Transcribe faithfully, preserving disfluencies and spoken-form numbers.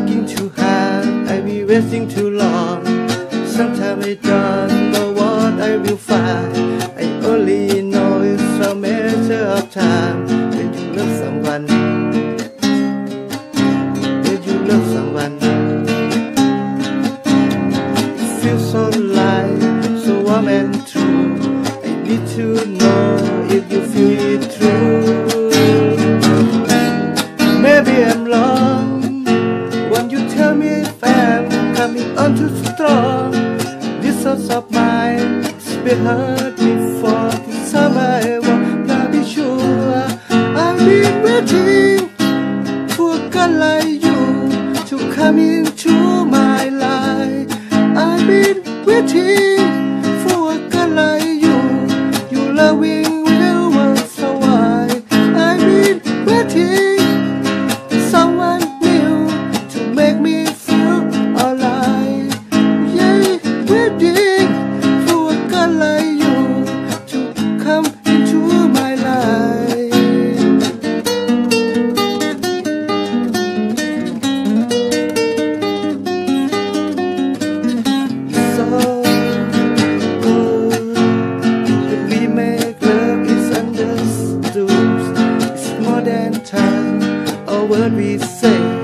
working too hard, I be wasting too long. Sometimes I don't know what I will find. I only know it's a matter of time. When you love someone, when you love someone, it feels so light, so warm and true. I need to know if you feel it true. Maybe I'm wrong when you tell me if I'm coming on too strong. This source of mine has been hurt before. This time I wanna be sure. I've been waiting for a girl like you to come into my life. I've been waiting for a girl like you. You loving will work so wide. I've been waiting someone new to make me feel alive. Yeah, waiting for a girl like you to come into my life. So good when we make love is understood. It's more than time or word we say.